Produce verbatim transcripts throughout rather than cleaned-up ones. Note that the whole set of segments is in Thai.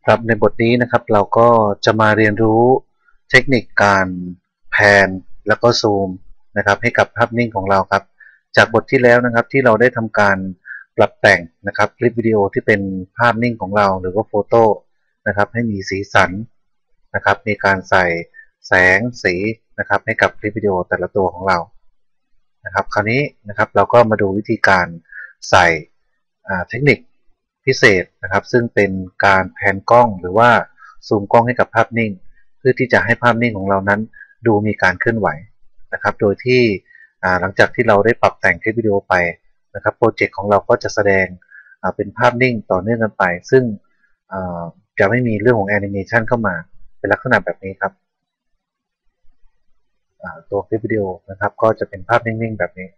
ครับในบทนี้นะครับเราก็จะมาเรียนรู้เทคนิคการแพนแล้วก็ซูมนะครับให้กับภาพนิ่งของเราครับจากบทที่แล้วนะครับที่เราได้ทำการปรับแต่งนะครับคลิปวิดีโอที่เป็นภาพนิ่งของเราหรือว่าโฟโต้นะครับให้มีสีสันนะครับมีการใส่แสงสีนะครับให้กับคลิปวิดีโอแต่ละตัวของเรานะครับคราวนี้นะครับเราก็มาดูวิธีการใส่เทคนิคพิเศษนะครับซึ่งเป็นการแพนกล้องหรือว่าซูมกล้องให้กับภาพนิ่งเพื่อที่จะให้ภาพนิ่งของเรานั้นดูมีการเคลื่อนไหวนะครับโดยที่หลังจากที่เราได้ปรับแต่งคลิปวิดีโอไปนะครับโปรเจกต์ของเราก็จะแสดงเป็นภาพนิ่งต่อเนื่องกันไปซึ่งจะไม่มีเรื่องของแอนิเมชันเข้ามาเป็นลักษณะแบบนี้ครับตัวคลิปวิดีโอนะครับก็จะเป็นภาพนิ่งๆแบบนี้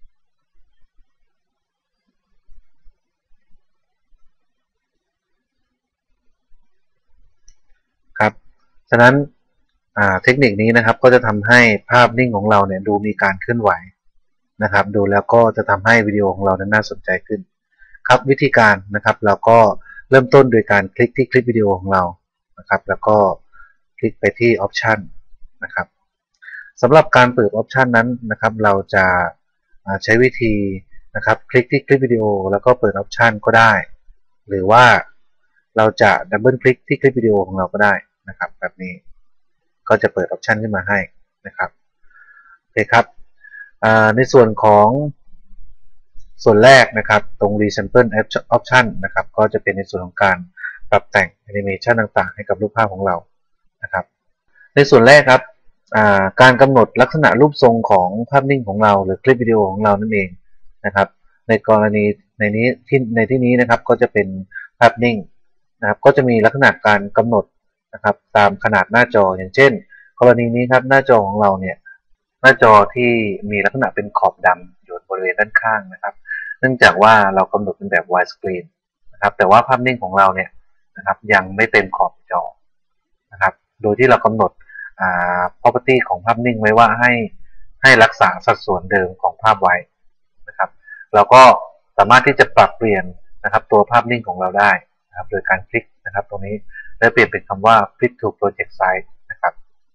ครับฉะนั้นเทคนิคนี้นะครับก็จะทำให้ภาพนิ่งของเราเนี่ยดูมีการเคลื่อนไหวนะครับดูแล้วก็จะทำให้วิดีโอของเรานั้นน่าสนใจขึ้นครับวิธีการนะครับเราก็เริ่มต้นโดยการคลิกที่คลิปวิดีโอของเรานะครับแล้วก็คลิกไปที่ออปชันนะครับสำหรับการเปิดออปชันนั้นนะครับเราจะใช้วิธีนะครับคลิกที่คลิปวิดีโอแล้วก็เปิดออปชันก็ได้หรือว่าเราจะดับเบิลคลิกที่คลิปวิดีโอของเราก็ได้นะครับแบบนี้ก็จะเปิดออปชันขึ้นมาให้นะครับโอเคครับในส่วนของส่วนแรกนะครับตรง Resample Option นะครับก็จะเป็นในส่วนของการปรับแต่งแอนิเมชันต่างๆให้กับรูปภาพของเรานะครับในส่วนแรกครับการกำหนดลักษณะรูปทรงของภาพนิ่งของเราหรือคลิปวิดีโอของเรานั่นเองนะครับในกรณีในนี้ที่ในที่นี้นะครับก็จะเป็นภาพนิ่งนะครับก็จะมีลักษณะการกำหนดนะครับตามขนาดหน้าจออย่างเช่นกรณีนี้ครับหน้าจอของเราเนี่ยหน้าจอที่มีลักษณะเป็นขอบดำอยู่บริเวณด้านข้างนะครับเนื่องจากว่าเรากำหนดเป็นแบบ widescreen นะครับแต่ว่าภาพนิ่งของเราเนี่ยนะครับยังไม่เต็มขอบจอนะครับโดยที่เรากำหนดproperty ของภาพนิ่งไว้ว่าให้ให้รักษาสัดส่วนเดิมของภาพไว้นะครับเราก็สามารถที่จะปรับเปลี่ยนนะครับตัวภาพนิ่งของเราได้นะครับโดยการคลิกนะครับตรงนี้แล้วเปลี่ยนเป็นคำว่า Fit to Project Size นะครับ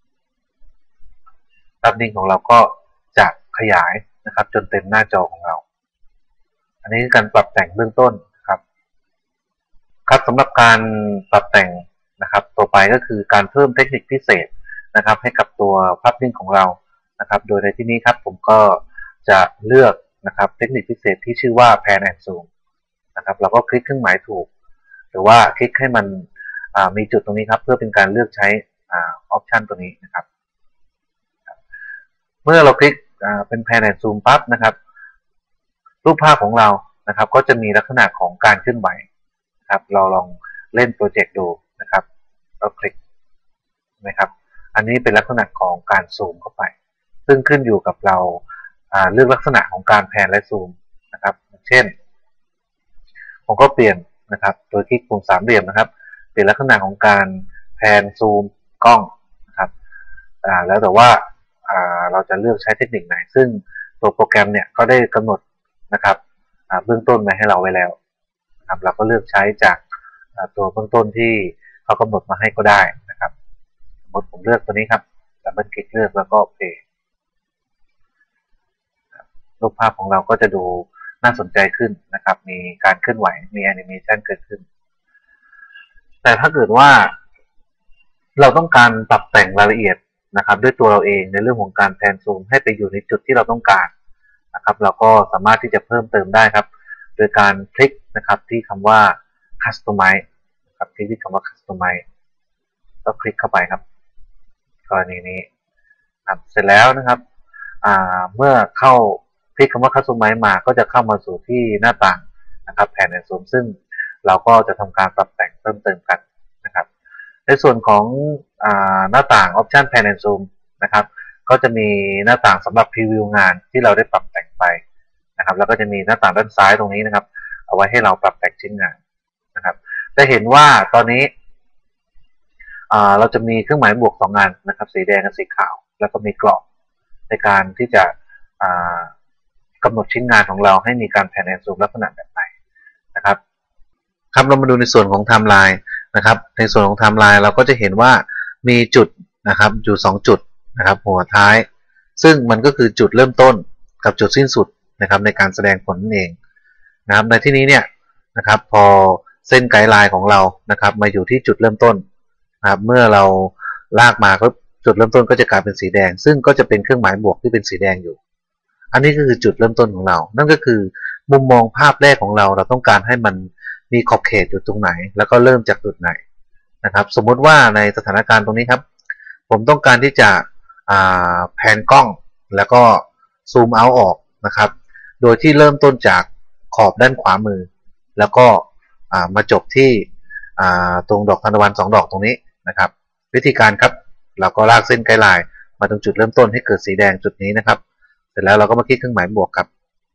ภาพนิ่งของเราก็จะขยายนะครับจนเต็มหน้าจอของเราอันนี้คือการปรับแต่งเบื้องต้นครับครับสำหรับการปรับแต่งนะครับต่อไปก็คือการเพิ่มเทคนิคพิเศษนะครับให้กับตัวภาพนิ่งของเรานะครับโดยในที่นี้ครับผมก็จะเลือกนะครับเทคนิคพิเศษที่ชื่อว่า Pan and Zoom นะครับเราก็คลิกเครื่องหมายถูกหรือว่าคลิกให้มันมีจุดตรงนี้ครับเพื่อเป็นการเลือกใช้ออปชันตัวนี้นะครับเมื่อเราคลิกเป็น Pan and Zoom ปั๊บนะครับรูปภาพของเรานะครับก็จะมีลักษณะของการเคลื่อนไหวนะครับเราลองเล่นโปรเจกต์ดูนะครับเราคลิกนะครับอันนี้เป็นลักษณะของการซูมเข้าไปซึ่งขึ้นอยู่กับเราเลือกลักษณะของการแพนและซูมนะครับเช่นผมก็เปลี่ยนนะครับโดยคลิกปุ่มสามเหลี่ยมนะครับเปลี่ยนลักษณะของการแพนซูมกล้องนะครับแล้วแต่ว่าเราจะเลือกใช้เทคนิคไหนซึ่งตัวโปรแกรมเนี่ยก็ได้กำหนดนะครับเบื้องต้นมาให้เราไว้แล้วนะครับเราก็เลือกใช้จากตัวเบื้องต้นที่เขากำหนดมาให้ก็ได้นะครับสมมติผมเลือกตัวนี้ครับดับเบิลคลิกเลือกแล้วก็เพย์รูปภาพของเราก็จะดูน่าสนใจขึ้นนะครับมีการเคลื่อนไหวมีแอนิเมชันเกิดขึ้นแต่ถ้าเกิดว่าเราต้องการปรับแต่งรายละเอียดนะครับด้วยตัวเราเองในเรื่องของการแพนซูมให้ไปอยู่ในจุดที่เราต้องการนะครับเราก็สามารถที่จะเพิ่มเติมได้ครับโดยการคลิกนะครับที่คำว่า Customize ครับคลิกที่คำว่า Customize ก็คลิกเข้าไปครับกรณีนี้ครับเสร็จแล้วนะครับเมื่อเข้าคลิกคำว่า Customize มาก็จะเข้ามาสู่ที่หน้าต่างนะครับแผนในซูมซึ่งเราก็จะทำการปรับแต่งเพิ่มเติมกันนะครับในส่วนของหน้าต่าง Option Pan and Zoom นะครับก็จะมีหน้าต่างสำหรับพรีวิวงานที่เราได้ปรับแต่งไปนะครับแล้วก็จะมีหน้าต่างด้านซ้ายตรงนี้นะครับเอาไว้ให้เราปรับแต่งชิ้นงานนะครับจะเห็นว่าตอนนี้เราจะมีเครื่องหมายบวกสองอันนะครับสีแดงกับสีขาวแล้วก็มีกรอบในการที่จะกำหนดชิ้นงานของเราให้มีการแพนแอนด์ซูมลักษณะแบบไหนนะครับครับเรามาดูในส่วนของไทม์ไลน์นะครับในส่วนของไทม์ไลน์เราก็จะเห็นว่ามีจุดนะครับอยู่สองจุดนะครับหัวท้ายซึ่งมันก็คือจุดเริ่มต้นกับจุดสิ้นสุดนะครับในการแสดงผลนั่นเองนะครับในที่นี้เนี่ยนะครับพอเส้นไกด์ไลน์ของเรานะครับมาอยู่ที่จุดเริ่มต้นนะครับเมื่อเราลากมาก็จุดเริ่มต้นก็จะกลายเป็นสีแดงซึ่งก็จะเป็นเครื่องหมายบวกที่เป็นสีแดงอยู่อันนี้ก็คือจุดเริ่มต้นของเรานั่นก็คือมุมมองภาพแรกของเราเราต้องการให้มันมีขอบเขตอยู่ตรงไหนแล้วก็เริ่มจากจุดไหนนะครับสมมุติว่าในสถานการณ์ตรงนี้ครับผมต้องการที่จะแผนกล้องแล้วก็ซูมเอาท์ออกนะครับโดยที่เริ่มต้นจากขอบด้านขวามือแล้วก็มาจบที่ตรงดอกทานตะวันสองดอกตรงนี้นะครับวิธีการครับเราก็ลากเส้นไกด์ไลน์มาตรงจุดเริ่มต้นให้เกิดสีแดงจุดนี้นะครับเสร็จแล้วเราก็มาคลิกเครื่องหมายบวกครับ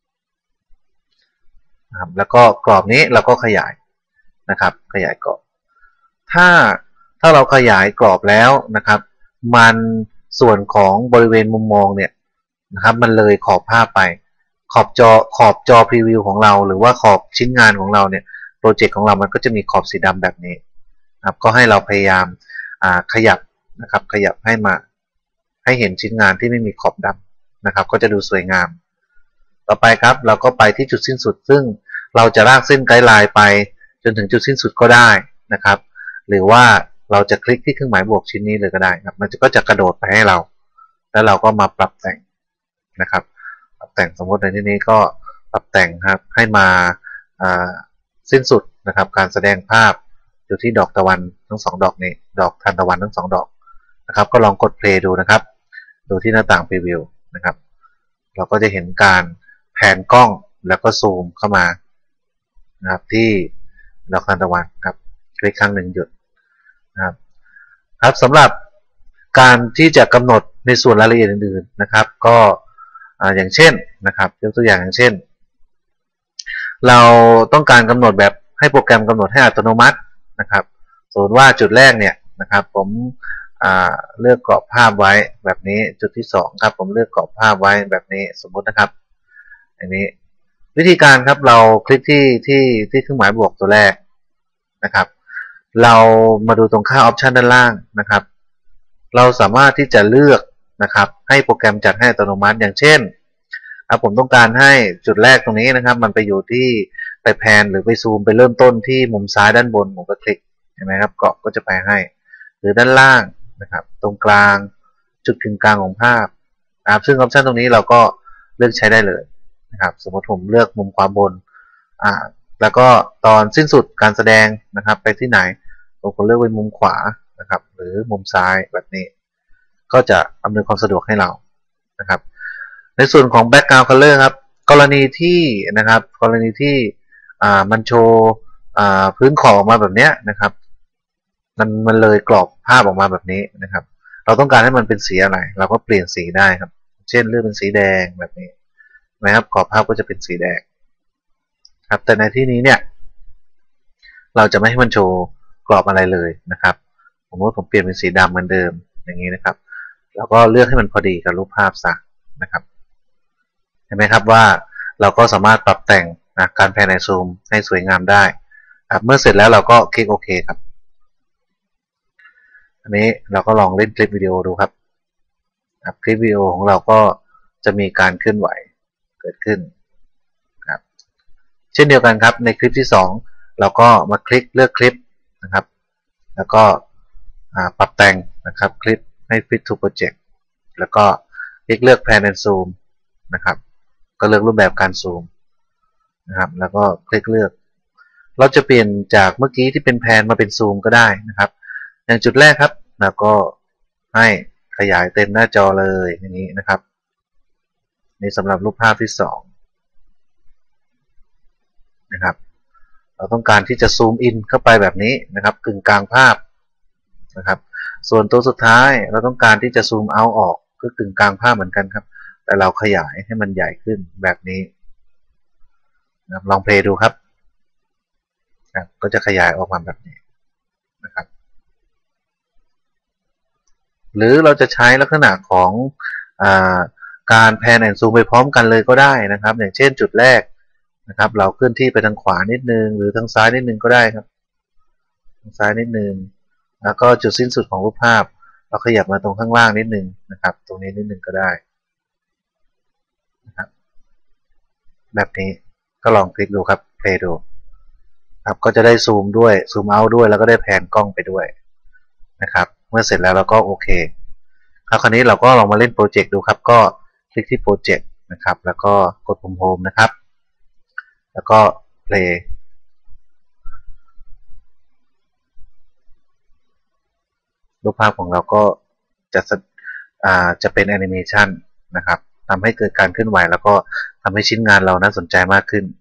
นะครับแล้วก็กรอบนี้เราก็ขยายนะครับขยายกรอบถ้าถ้าเราขยายกรอบแล้วนะครับมันส่วนของบริเวณมุมมองเนี่ยนะครับมันเลยขอบภาพไปขอบจอขอบจอพรีวิวของเราหรือว่าขอบชิ้นงานของเราเนี่ยโปรเจกต์ของเรามันก็จะมีขอบสีดำแบบนี้ครับก็ให้เราพยายามขยับนะครับขยับให้มาให้เห็นชิ้นงานที่ไม่มีขอบดำนะครับก็จะดูสวยงามต่อไปครับเราก็ไปที่จุดสิ้นสุดซึ่งเราจะลากเส้นไกด์ไลน์ไปจนถึงจุดสิ้นสุดก็ได้นะครับหรือว่าเราจะคลิกที่เครื่องหมายบวกชิ้นนี้เลยก็ได้ครับมันก็จะกระโดดไปให้เราแล้วเราก็มาปรับแต่งนะครับปรับแต่งสมมติในที่นี้ก็ปรับแต่งครับให้มาสิ้นสุดนะครับการแสดงภาพอยู่ที่ดอกตะวันทั้งสองดอกนี้ดอกทานตะวันทั้งสองดอกนะครับก็ลองกดเพลย์ดูนะครับดูที่หน้าต่างพรีวิวนะครับเราก็จะเห็นการแผนกล้องแล้วก็ซูมเข้ามานะครับที่ดอกทานตะวันครับคลิกครั้งหนึ่งหยุดนะครับครับสำหรับการที่จะกำหนดในส่วนรายละเอียดอื่นๆนะครับก็อย่างเช่นนะครับยกตัวอย่างอย่างเช่นเราต้องการกำหนดแบบให้โปรแกรมกำหนดให้อัตโนมัตินะครับสมมติว่าจุดแรกเนี่ยนะครับผมเลือกกรอบภาพไว้แบบนี้จุดที่สองครับผมเลือกกรอบภาพไว้แบบนี้สมมตินะครับอันนี้วิธีการครับเราคลิกที่ที่ที่เครื่องหมายบวกตัวแรกนะครับเรามาดูตรงค่าออปชันด้านล่างนะครับเราสามารถที่จะเลือกนะครับให้โปรแกรมจัดให้อัตโนมัติอย่างเช่นผมต้องการให้จุดแรกตรงนี้นะครับมันไปอยู่ที่ไปแพนหรือไปซูมไปเริ่มต้นที่มุมซ้ายด้านบนผมก็คลิกเห็นไหมครับกรอบก็จะไปให้หรือด้านล่างนะครับตรงกลางจุดกึ่งกลางของภาพนะครับซึ่งออปชันตรงนี้เราก็เลือกใช้ได้เลยนะครับสมมติผมเลือกมุมขวาบนอ่าแล้วก็ตอนสิ้นสุดการแสดงนะครับไปที่ไหนผมก็เลือกไปมุมขวานะครับหรือมุมซ้ายแบบนี้ก็จะอำนวยความสะดวกให้เรานะครับในส่วนของ background color ครับกรณีที่นะครับกรณีที่อ่ามันโชว์อ่าพื้นขอบออกมาแบบนี้นะครับมันมันเลยกรอบภาพออกมาแบบนี้นะครับเราต้องการให้มันเป็นสีอะไรเราก็เปลี่ยนสีได้ครับเช่นเลือกเป็นสีแดงแบบนี้นะครับกรอบภาพก็จะเป็นสีแดงครับแต่ในที่นี้เนี่ยเราจะไม่ให้มันโชว์กรอบอะไรเลยนะครับผมว่าผมเปลี่ยนเป็นสีดำเหมือนเดิมอย่างนี้นะครับแล้วก็เลือกให้มันพอดีกับรูปภาพซะนะครับเห็นไหมครับว่าเราก็สามารถปรับแต่งนะการแพนในซูมให้สวยงามได้ครับเมื่อเสร็จแล้วเราก็คลิกโอเคครับอันนี้เราก็ลองเล่นคลิปวิดีโอดูครับคลิปวิดีโอของเราก็จะมีการเคลื่อนไหวเกิดขึ้นครับเช่นเดียวกันครับในคลิปที่สองเราก็มาคลิกเลือกคลิปนะครับแล้วก็ปรับแต่งนะครับคลิปให้ Fit to Project แล้วก็คลิกเลือก Pan and Zoom นะครับก็เลือกรูปแบบการซูมนะครับแล้วก็คลิกเลือกเราจะเปลี่ยนจากเมื่อกี้ที่เป็นแพนมาเป็นซูมก็ได้นะครับอย่างจุดแรกครับแล้วก็ให้ขยายเต็มหน้าจอเลยอย่างนี้นะครับนี่สำหรับรูปภาพที่สองนะครับเราต้องการที่จะซูมอินเข้าไปแบบนี้นะครับกึ่งกลางภาพนะครับส่วนตัวสุดท้ายเราต้องการที่จะซูมเอาออกก็กึ่งกลางภาพเหมือนกันครับแต่เราขยายให้มันใหญ่ขึ้นแบบนี้นะลองเพลย์ดูครับนะก็จะขยายออกมาแบบนี้นะครับหรือเราจะใช้ลักษณะของอาการแพนแอนด์ซูมไปพร้อมกันเลยก็ได้นะครับอย่างเช่นจุดแรกนะครับเราเคลื่อนที่ไปทางขวานิดนึงหรือทางซ้ายนิดนึงก็ได้ครับทางซ้ายนิดนึงแล้วก็จุดสิ้นสุดของรูปภาพเราขยับมาตรงข้างล่างนิดนึงนะครับตรงนี้นิดนึงก็ได้นะครับแบบนี้ก็ลองคลิกดูครับเพลย์ดูครับก็จะได้ซูมด้วยซูมเอาท์ด้วยแล้วก็ได้แผนกล้องไปด้วยนะครับเมื่อเสร็จแล้วเราก็โอเคครับคราวนี้เราก็ลองมาเล่นโปรเจกต์ดูครับก็คลิกที่โปรเจกต์นะครับแล้วก็กดปุ่มโฮมนะครับแล้วก็เพลย์รูปภาพของเราก็จะอ่าจะเป็นแอนิเมชันนะครับทำให้เกิดการเคลื่อนไหวแล้วก็ทำให้ชิ้นงานเราน่าสนใจมากขึ้น